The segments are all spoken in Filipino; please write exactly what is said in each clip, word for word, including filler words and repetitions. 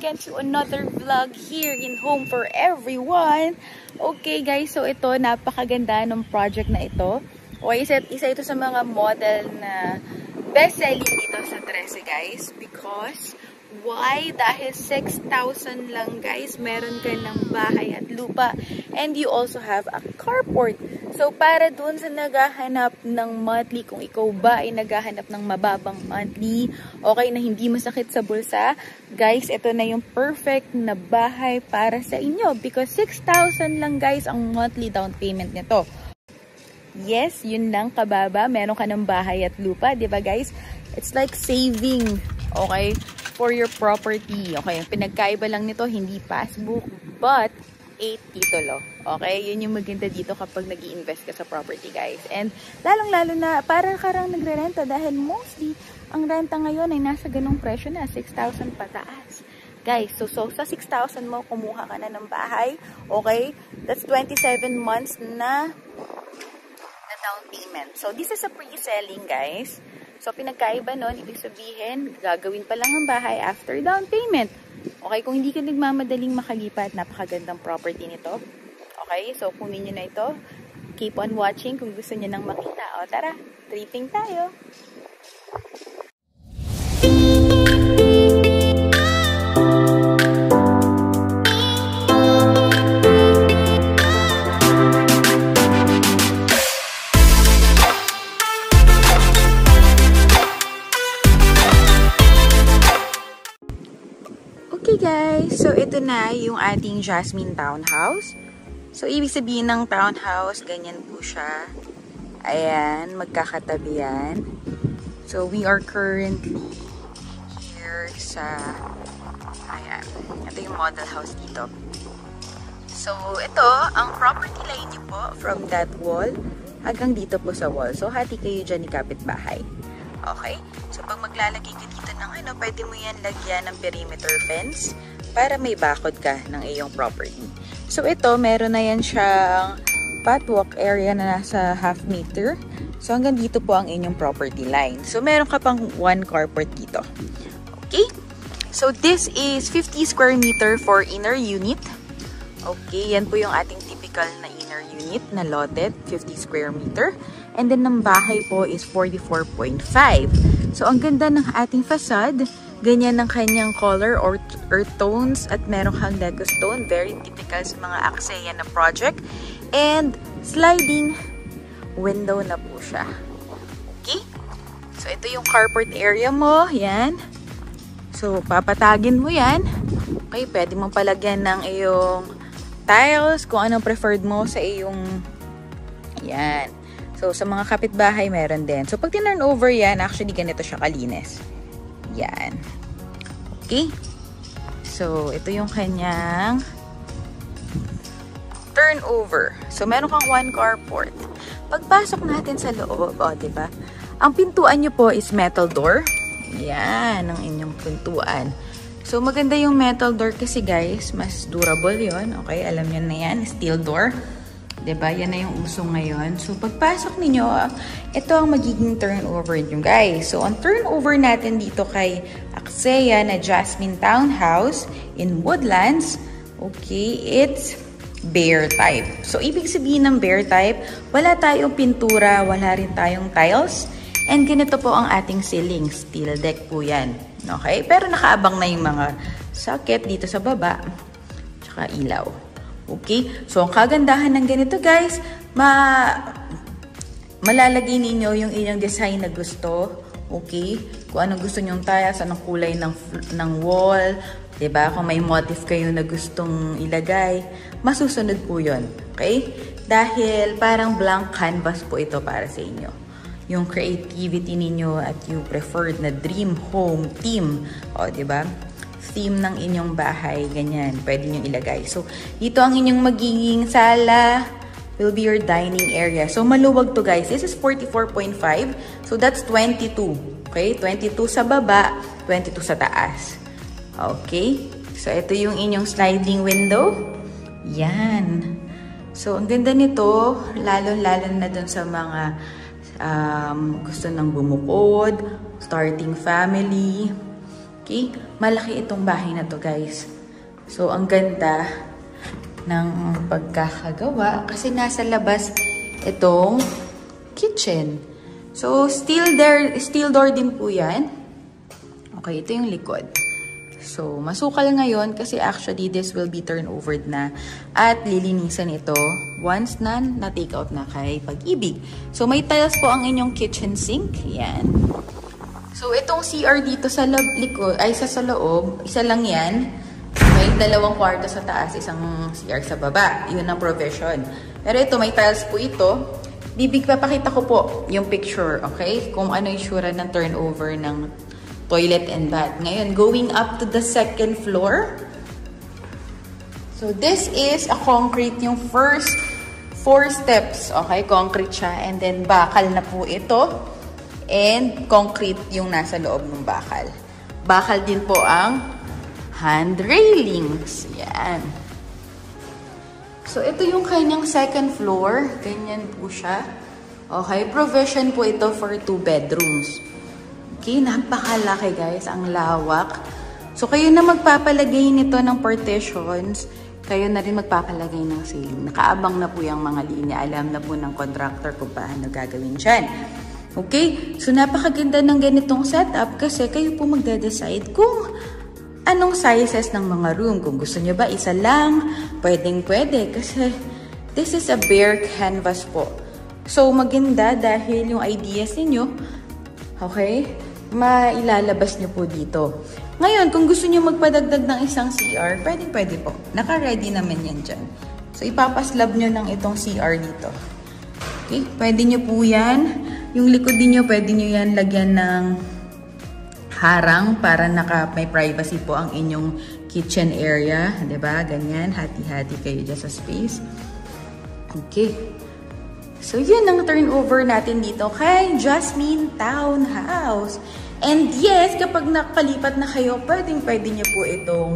again to another vlog here in Home for Everyone. Okay guys, so ito, napakaganda ng project na ito. Okay, isa, isa ito sa mga model na best-selling dito sa Trece guys. Because, why? Dahil six thousand lang guys, meron ka ng bahay at lupa. And you also have a carport. So, para dun sa naghahanap ng monthly, kung ikaw ba ay naghahanap ng mababang monthly, okay, na hindi masakit sa bulsa, guys, ito na yung perfect na bahay para sa inyo. Because six thousand lang guys ang monthly down payment nito. Yes, yun lang kababa. Meron ka ng bahay at lupa, di ba guys? It's like saving, okay, for your property. Okay, pinagkaiba lang nito, hindi passbook, but eight titulo. Okay? Yun yung maganda dito kapag nag-i-invest ka sa property, guys. And lalong-lalo na, para karang nagre-renta dahil mostly, ang renta ngayon ay nasa ganong presyo na, six thousand pataas. Guys, so, so sa six thousand mo, kumuha ka na ng bahay. Okay? That's twenty-seven months na, na down payment. So, this is a pre-selling, guys. So, pinagkaiba nun, ibig sabihin, gagawin pa lang ang bahay after down payment. Okay, kung hindi ka nagmamadaling makalipat, napakagandang property nito. Okay, so kunin nyo na ito. Keep on watching kung gusto nyo nang makita. O tara, tripping tayo! Okay guys, so ito na yung ating Jasmine Townhouse. So ibig sabihin ng townhouse, ganyan po siya. Ayan, magkakatabi yan. So we are currently here sa, ayan, ito yung model house dito. So ito, ang property line niyo po from that wall hanggang dito po sa wall. So hati kayo dyan ni kapitbahay. Okay? So, pag maglalagay ka dito ng ano, pwede mo yan lagyan ng perimeter fence para may bakod ka ng iyong property. So, ito, meron na yan siyang pathwalk area na nasa half meter. So, hanggang dito po ang inyong property line. So, meron ka pang one carport dito. Okay? So, this is fifty square meter for inner unit. Okay, yan po yung ating typical na inner unit na lotted, fifty square meter. And then, ng bahay po is forty-four point five. So, ang ganda ng ating facade. Ganyan ng kanyang color or earth tones. At meron kang Lego stone. Very typical sa mga Axeya na project. And, sliding window na po siya. Okay? So, ito yung carport area mo. Yan. So, papatagin mo yan. Okay, pwede mong palagyan ng iyong tiles. Kung anong preferred mo sa iyong yan. So, sa mga kapitbahay, meron din. So, pag tinurn over yan, actually, ganito siya kalinis. Yan. Okay? So, ito yung kanyang turnover. So, meron kang one carport. Pagpasok natin sa loob, o, diba? Ang pintuan nyo po is metal door. Yan, ang inyong pintuan. So, maganda yung metal door kasi, guys, mas durable yon. Okay, alam nyo na yan. Steel door. Diba? Yan na yung uso ngayon. So, pagpasok ninyo, ito ang magiging turnover nyo, guys. So, ang turnover natin dito kay Axeya na Jasmine Townhouse in Woodlands, okay, it's bare type. So, ibig sabihin ng bare type, wala tayong pintura, wala rin tayong tiles, and ganito po ang ating ceiling. Steel deck po yan. Okay? Pero nakaabang na yung mga socket dito sa baba, tsaka ilaw. Okay? So, ang kagandahan ng ganito, guys, ma malalagay ninyo yung inyong design na gusto. Okay? Kung anong gusto nyong tiles, anong kulay ng, ng wall, diba? Kung may motif kayo na gustong ilagay, masusunod po yun. Okay? Dahil parang blank canvas po ito para sa inyo. Yung creativity ninyo at yung preferred na dream home theme. O, diba? Theme ng inyong bahay, ganyan, pwede nyo ilagay. So, dito ang inyong magiging sala will be your dining area. So, maluwag to guys. This is forty-four point five. So, that's twenty-two. Okay? twenty-two sa baba, twenty-two sa taas. Okay? So, ito yung inyong sliding window. Yan. So, ang ganda nito, lalo-lalo na dun sa mga um, gusto nang bumukod, starting family. Okay? Malaki itong bahay na to, guys. So, ang ganda ng pagkakagawa kasi nasa labas itong kitchen. So, steel door, steel door din po yan. Okay, ito yung likod. So, masukal ngayon kasi actually this will be turnover na at lilinisan ito once na na-take out na kay Pag-ibig. So, may tiles po ang inyong kitchen sink. Yan. So, itong C R dito sa likod, ay sa, sa loob, isa lang yan. May dalawang kwarto sa taas, isang C R sa baba. Yun ang provision. Pero ito, may tiles po ito. Bibig, papakita ko po yung picture, okay? Kung ano yung sura ng turnover ng toilet and bath. Ngayon, going up to the second floor. So, this is a concrete, yung first four steps. Okay, concrete siya. And then, bakal na po ito. And concrete yung nasa loob ng bakal. Bakal din po ang hand railings. Yan. So, ito yung kanyang second floor. Ganyan po siya. Okay, provision po ito for two bedrooms. Okay, napakalaki guys, ang lawak. So, kayo na magpapalagay nito ng partitions, kayo na rin magpapalagay ng ceiling. Nakaabang na po yung mga linya. Alam na po ng contractor kung paano gagawin dyan. Okay, so napakaganda ng ganitong setup kasi kayo po magde-decide kung anong sizes ng mga room. Kung gusto nyo ba isa lang, pwedeng pwede kasi this is a bare canvas po. So, maganda dahil yung ideas ninyo, okay, mailalabas nyo po dito. Ngayon, kung gusto nyo magpadagdag ng isang C R, pwedeng pwede po. Naka-ready naman yan dyan. So, ipapaslab nyo ng itong C R dito. Okay, pwede nyo po yan. Yung likod niyo pwede nyo yan lagyan ng harang para naka, may privacy po ang inyong kitchen area. Diba? Ganyan. Hati-hati kayo dyan sa space. Okay. So, yun ang turnover natin dito kay Jasmine Townhouse. And yes, kapag nakalipat na kayo, pwedeng-pwede nyo po itong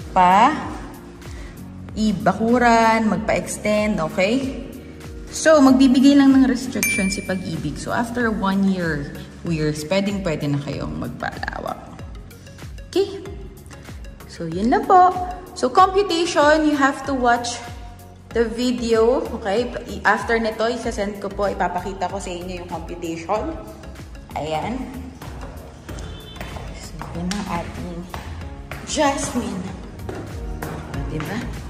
pa-ibakuran, magpa-extend, okay? So, magbibigay lang ng restriction si Pag-ibig. So, after one year, two years, pwedeng-pwede na kayong magpalawak. Okay? So, yun lang po. So, computation, you have to watch the video, okay? After nito, isasend ko po, ipapakita ko sa inyo yung computation. Ayan. So, yun ang ating Jasmine. Diba?